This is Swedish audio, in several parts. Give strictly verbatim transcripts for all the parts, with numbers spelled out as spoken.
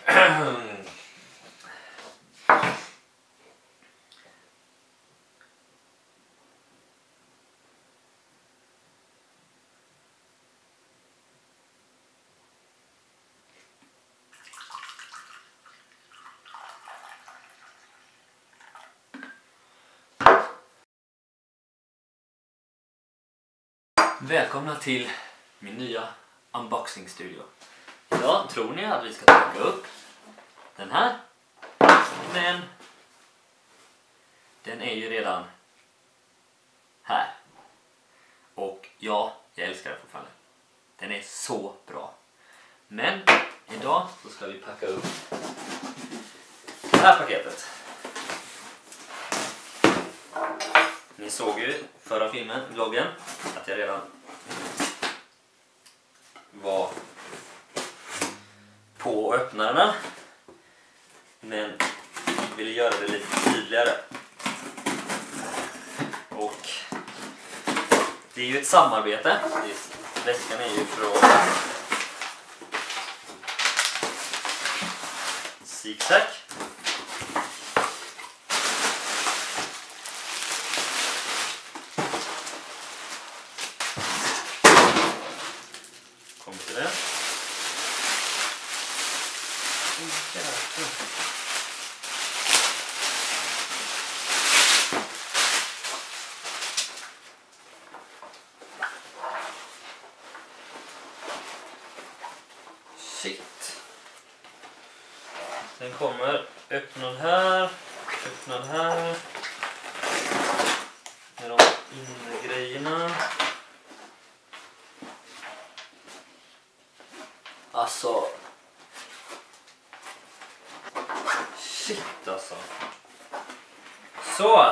Välkomna till min nya unboxing studio. Idag tror ni att vi ska plocka upp den här, men den är ju redan här. Och ja, jag älskar den fortfarande. Den är så bra. Men idag så ska vi packa upp det här paketet. Ni såg ju förra filmen, vloggen, att jag redan var på att öppna den. Men jag ville göra det lite tydligare. Och det är ju ett samarbete. Väskan är ju från Zigzag. Kommer till det. Shit. Den kommer öppnad här, öppnad här. Med de inre grejerna. Alltså. Shit alltså. Så.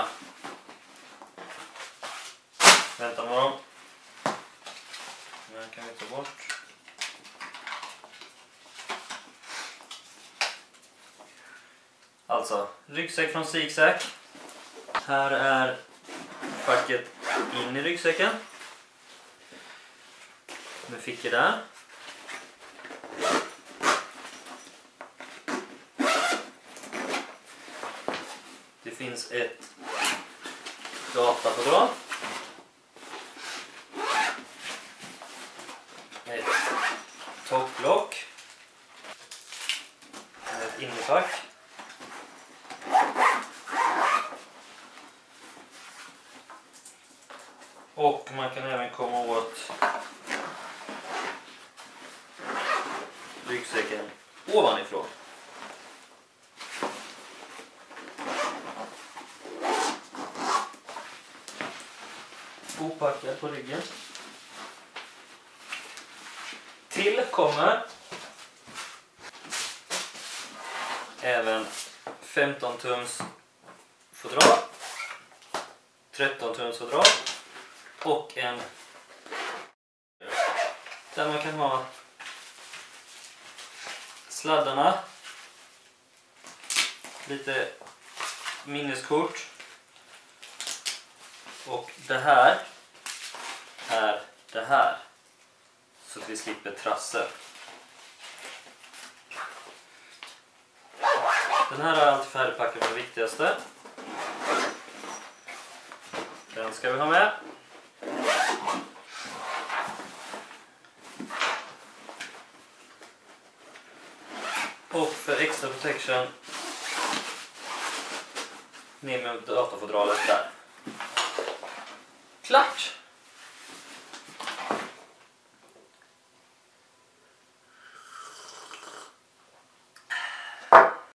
Vänta med dem. Den här kan vi ta bort. Alltså, ryggsäck från Zigzag. Här är packet in i ryggsäcken. Med fickor där. Det finns ett datafodral. Ett topplock. Ett innerpack. Och man kan även komma åt ryggsäcken ovanifrån. Opackad på ryggen. Till kommer även femton tums fodral, tretton tums fodral och en där man kan ha sladdarna, lite minneskort. Och det här är det här. Så att vi slipper trassel. Den här är alltid färdigpackad med det viktigaste. Den ska vi ha med. Och för extra protection ner med datafodralet där. Klart!